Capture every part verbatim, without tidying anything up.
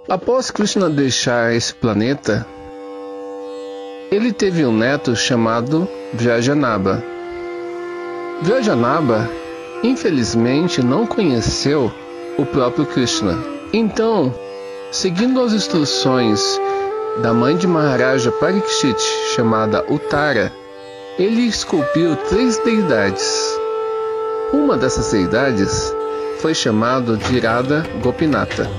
Após Krishna deixar esse planeta, ele teve um neto chamado Vyajanabha. Vyajanabha, infelizmente, não conheceu o próprio Krishna. Então, seguindo as instruções da mãe de Maharaja Parikshit, chamada Uttara, ele esculpiu três deidades. Uma dessas deidades foi chamada de Radha Gopinata.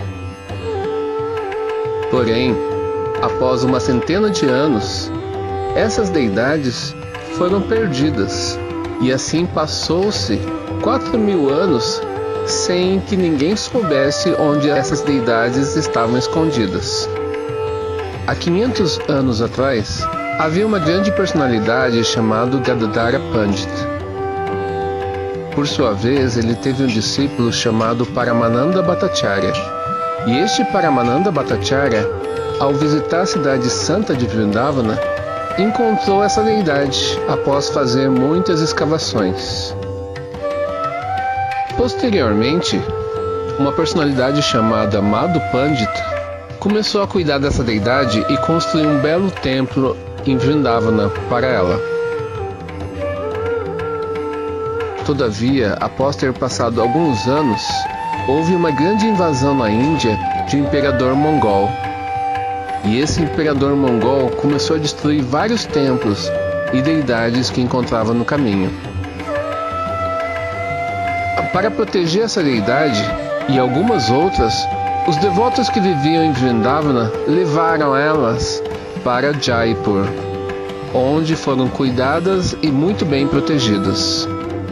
Porém, após uma centena de anos, essas deidades foram perdidas, e assim passou-se quatro mil anos sem que ninguém soubesse onde essas deidades estavam escondidas. Há quinhentos anos atrás, havia uma grande personalidade chamada Gadadhara Pandit. Por sua vez, ele teve um discípulo chamado Paramananda Bhattacharya. E este Paramananda Bhattacharya, ao visitar a cidade santa de Vrindavana, encontrou essa deidade após fazer muitas escavações. Posteriormente, uma personalidade chamada Madhu Pandit começou a cuidar dessa deidade e construiu um belo templo em Vrindavana para ela. Todavia, após ter passado alguns anos, houve uma grande invasão na Índia de um imperador mongol. E esse imperador mongol começou a destruir vários templos e deidades que encontrava no caminho. Para proteger essa deidade e algumas outras, os devotos que viviam em Vrindavana levaram elas para Jaipur, onde foram cuidadas e muito bem protegidas.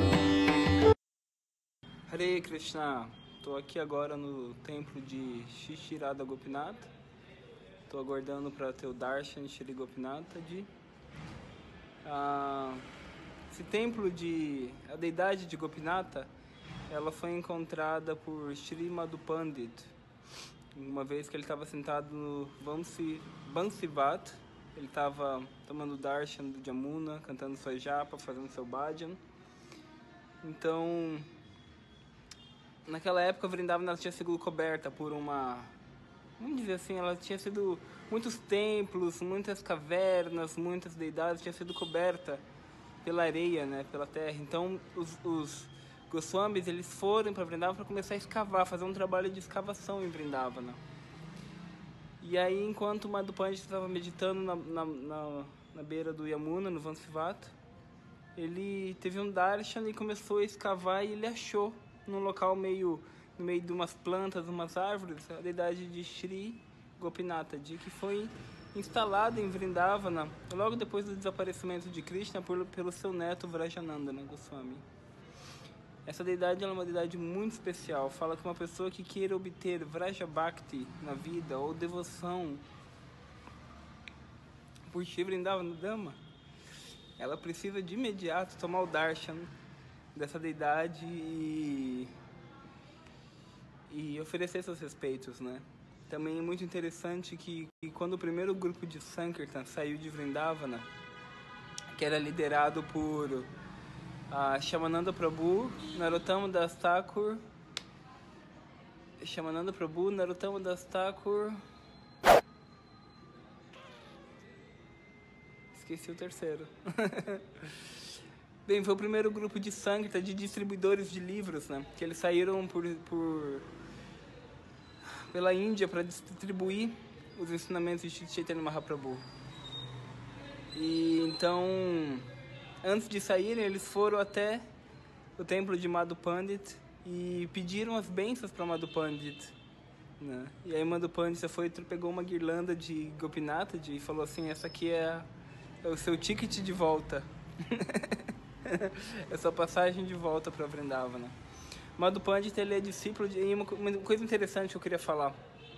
Hare Krishna, estou aqui agora no templo de Shri Radha Gopinata. Estou aguardando para ter o Darshan Shri Gopinata de ah, esse templo de a deidade de Gopinata, ela foi encontrada por Shri Madhu Pandit, uma vez que ele estava sentado no Bansi, Bansivat. Ele estava tomando Darshan do Jamuna, cantando sua japa, fazendo seu bhajan. Então, naquela época, Vrindavana tinha sido coberta por uma, vamos dizer assim, ela tinha sido, muitos templos, muitas cavernas, muitas deidades, tinha sido coberta pela areia, né, pela terra. Então, os, os Goswamis, eles foram para Vrindavana para começar a escavar, fazer um trabalho de escavação em Vrindavana. E aí, enquanto Madhu Pandit estava meditando na, na, na, na beira do Yamuna, no Vansivata, ele teve um darshan e começou a escavar, e ele achou, num local meio, no meio de umas plantas, umas árvores, a deidade de Shri Gopinata, de que foi instalada em Vrindavana logo depois do desaparecimento de Krishna por, pelo seu neto Vrajanandana Goswami. Essa deidade é uma deidade muito especial. Fala que uma pessoa que queira obter Vraja Bhakti na vida, ou devoção por Shri Vrindavana Dama, ela precisa de imediato tomar o darshan dessa deidade e, e oferecer seus respeitos, né? Também é muito interessante que, que quando o primeiro grupo de Sankirtan saiu de Vrindavana, que era liderado por a Shyamananda Prabhu, Narottama Das Thakur, Shyamananda Prabhu, Narottama Das Thakur, esqueci o terceiro. Bem, foi o primeiro grupo de Sankirtan, de distribuidores de livros, né? Que eles saíram por, por pela Índia para distribuir os ensinamentos de Chaitanya Mahaprabhu. E então, antes de saírem, eles foram até o templo de Madhu Pandit e pediram as bênçãos para Madhu Pandit, né? E aí Madhu Pandit foi, pegou uma guirlanda de Gopinata e falou assim: essa aqui é, é o seu ticket de volta. É sua passagem de volta para Vrindavana. Madhu Pandit, ele é discípulo de... E uma coisa interessante que eu queria falar,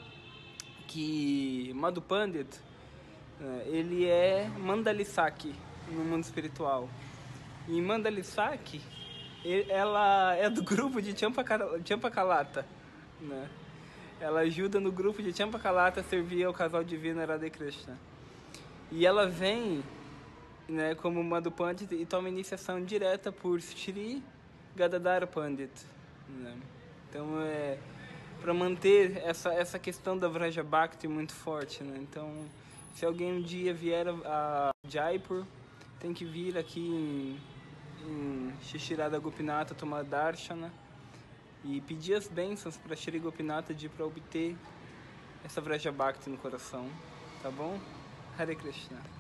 que Madhu Pandit, ele é Mandalisaki no mundo espiritual. E Mandalisaki, ela é do grupo de Champakalata, né? Ela ajuda no grupo de Champakalata a servir ao casal divino Radha e Krishna. E ela vem, né, como Madhu Pandit e toma iniciação direta por Shri Gadadhara Pandit, né? Então, é, para manter essa, essa questão da Vraja Bhakti muito forte, né? Então, se alguém um dia vier a Jaipur, tem que vir aqui em, em Shishirada Gopinata tomar Darshana e pedir as bênçãos para Shri Gopinata de para obter essa Vraja Bhakti no coração, tá bom? Hare Krishna.